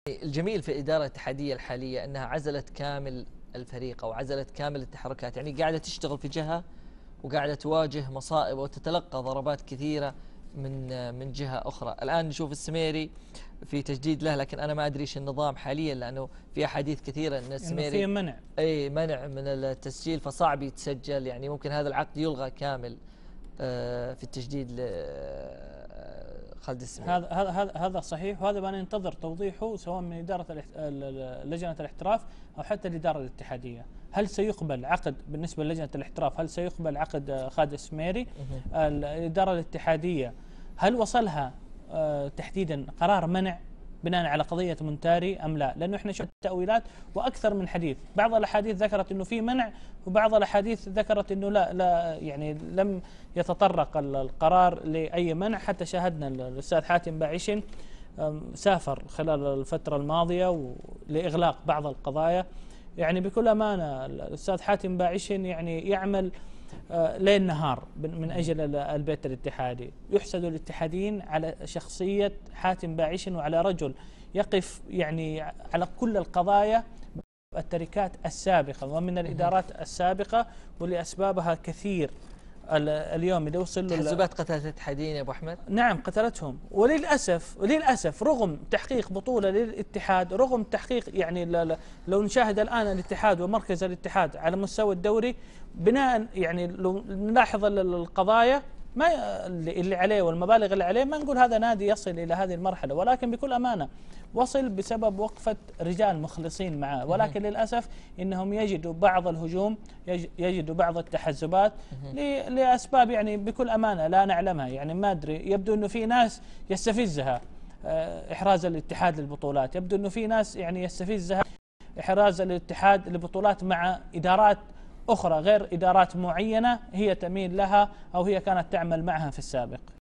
الجميل في الإدارة الاتحادية الحالية أنها عزلت كامل الفريق أو عزلت كامل التحركات، يعني قاعدة تشتغل في جهة وقاعدة تواجه مصائب وتتلقى ضربات كثيرة من جهة أخرى. الآن نشوف السميري في تجديد له، لكن أنا ما أدري ايش النظام حاليا، لأنه في أحاديث كثيرة أن السميري في منع منع من التسجيل، فصعب يتسجل، يعني ممكن هذا العقد يلغى كامل في التجديد خالد السميري. هذا صحيح، وهذا ما ننتظر توضيحه سواء من إدارة لجنة الاحتراف أو حتى الإدارة الاتحادية. هل سيقبل عقد بالنسبة للجنة الاحتراف؟ هل سيقبل عقد خالد السميري؟ الإدارة الاتحادية هل وصلها تحديدا قرار منع بناء على قضية مونتاري أم لا؟ لأنه إحنا شفنا تأويلات وأكثر من حديث، بعض الأحاديث ذكرت أنه في منع، وبعض الأحاديث ذكرت أنه لا يعني لم يتطرق القرار لأي منع. حتى شاهدنا الأستاذ حاتم باعشن سافر خلال الفترة الماضية لإغلاق بعض القضايا. يعني بكل أمانة الأستاذ حاتم باعشن يعني يعمل ليل نهار من أجل البيت الاتحادي. يحسد الاتحاديين على شخصية حاتم باعشن وعلى رجل يقف يعني على كل القضايا، التركات السابقة ومن الإدارات السابقة واللي أسبابها كثير. اليوم إذا وصل له تحزبات قتلت الاتحاديين يا أبو أحمد. نعم قتلتهم، وللأسف رغم تحقيق بطولة للاتحاد، رغم تحقيق يعني لو نشاهد الآن الاتحاد ومركز الاتحاد على مستوى الدوري بناء، يعني لو نلاحظ القضايا ما اللي عليه والمبالغ اللي عليه، ما نقول هذا نادي يصل إلى هذه المرحلة، ولكن بكل أمانة وصل بسبب وقفة رجال مخلصين معه. ولكن للأسف إنهم يجدوا بعض الهجوم، يجدوا بعض التحزبات لأسباب يعني بكل أمانة لا نعلمها. يعني ما أدري، يبدو أنه في ناس يستفزها إحراز الاتحاد للبطولات، يبدو أنه في ناس يعني يستفزها إحراز الاتحاد للبطولات مع إدارات أخرى غير إدارات معينة هي تميل لها أو هي كانت تعمل معها في السابق.